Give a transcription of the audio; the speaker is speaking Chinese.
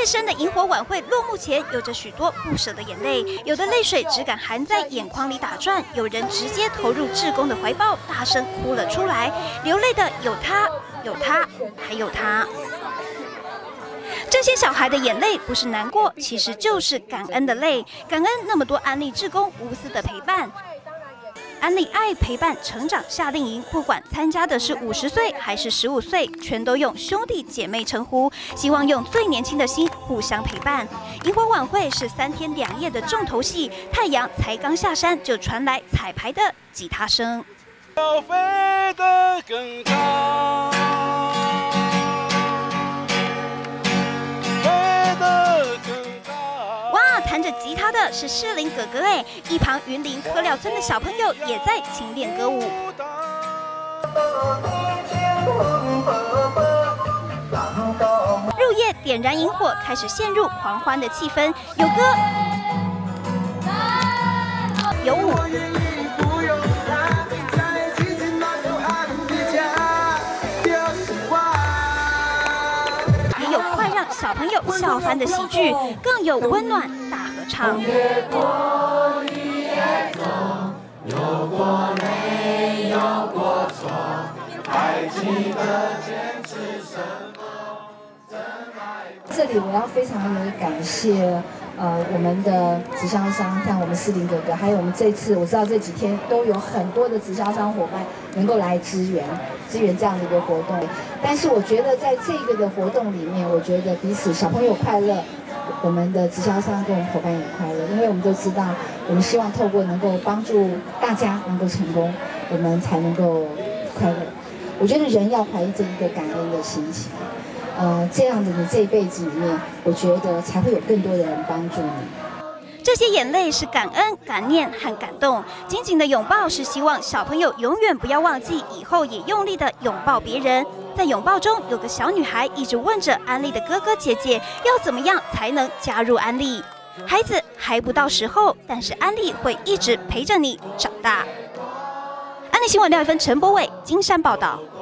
夜深的萤火晚会落幕前，有着许多不舍的眼泪，有的泪水只敢含在眼眶里打转，有人直接投入志工的怀抱，大声哭了出来。流泪的有他，有他，还有他。这些小孩的眼泪不是难过，其实就是感恩的泪，感恩那么多安利志工无私的陪伴。安利爱陪伴成长夏令营，不管参加的是50岁还是15岁，全都用兄弟姐妹称呼，希望用最年轻的心互相陪伴。萤火晚会是3天2夜的重头戏，太阳才刚下山，就传来彩排的吉他声。 要飞得更高，飞得更高。 哇，弹着吉他的是士林哥哥哎，一旁云林科寮村的小朋友也在勤练歌舞。入夜点燃萤火，开始陷入狂欢的气氛，有歌有舞。小朋友笑翻的喜剧，更有温暖大合唱。越过雨也走，有过泪，有过错，还记得坚持什么？ 这里我要非常的感谢我们的直销商，像我们士林哥哥，还有我们这次我知道这几天都有很多的直销商伙伴能够来支援这样的一个活动。但是我觉得在这个的活动里面，我觉得彼此小朋友快乐，我们的直销商跟我们伙伴也快乐，因为我们都知道，我们希望透过能够帮助大家能够成功，我们才能够快乐。我觉得人要怀着一个感恩的心情。这样子你这一辈子里面，我觉得才会有更多的人帮助你。 这些眼泪是感恩、感念和感动，紧紧的拥抱是希望小朋友永远不要忘记，以后也用力的拥抱别人。在拥抱中，有个小女孩一直问着安利的哥哥姐姐，要怎么样才能加入安利？孩子还不到时候，但是安利会一直陪着你长大。安利新闻6月份陈柏伟金山报道。